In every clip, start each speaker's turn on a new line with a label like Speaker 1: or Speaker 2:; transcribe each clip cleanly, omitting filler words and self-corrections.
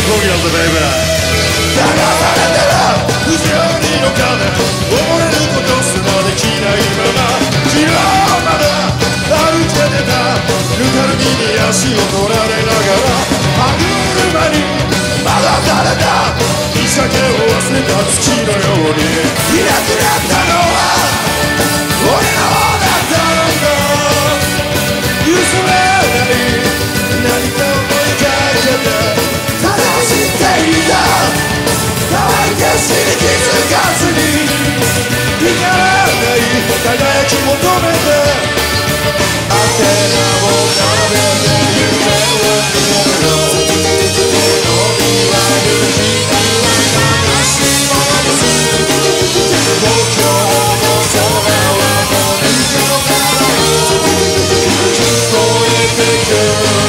Speaker 1: ゴキラズベイベー。
Speaker 2: 流されてる不条理の風、溺れることすらできないまま、昨日まで歩けてたぬかるみに足を取られながら、歯車に曲がされた日酒を忘れた月のように、いなくなったのは俺の方だったのか。許せない何かを追いかけてただ知っていた、乾いて死に気づかずに光らない輝き求めて、アンテナを並べて夢を見ろ。伸びはる日々は悲しものです。東京の空はもう抜けのから聞こえてくる。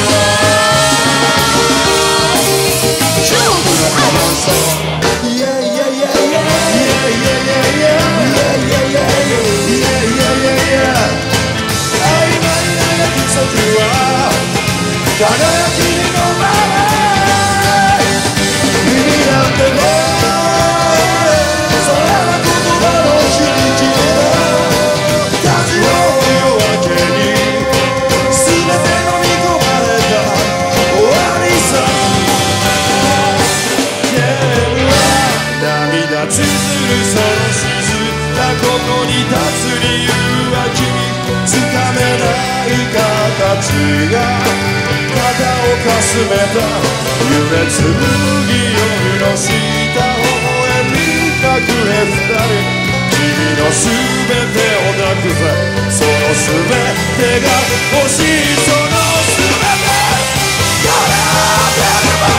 Speaker 2: 勝負の話輝きのまま意味なんてねえ、それは言葉の響きだ。風を夜明けに全て飲み込まれた終わりさ。涙つづるその静かここに立つ理由は君つかめない形が肩をかすめた夢紡ぎ夜の下微笑み隠れ二人、君のすべてを抱くぜ、そのすべてが欲しい、そのすべて叶ってるま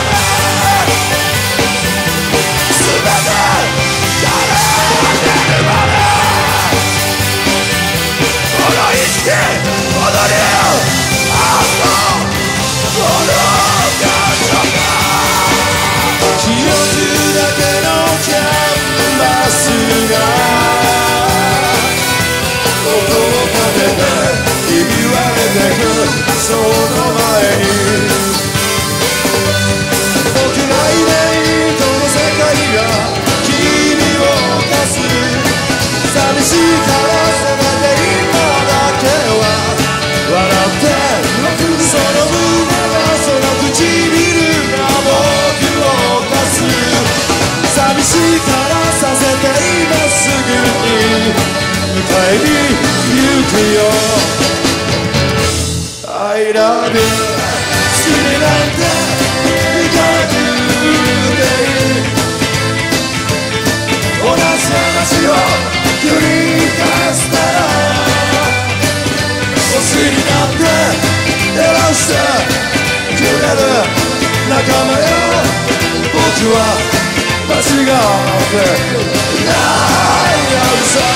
Speaker 2: ですべて叶ってるまで、この意識戻りあっとこの感情が記憶だけのキャンバスが音を立ててひび割れてく、その前に僕がいないこの世界が君を犯す、寂しいからせめて今だけは笑ってその胸その唇が僕を犯す、寂しいからさせて今すぐに迎えに行くよ。 I love you 好きになんていかなくていい、同じ話を繰り返したら星になって照らしてくれる仲間よ、僕は間違ってないはずさ。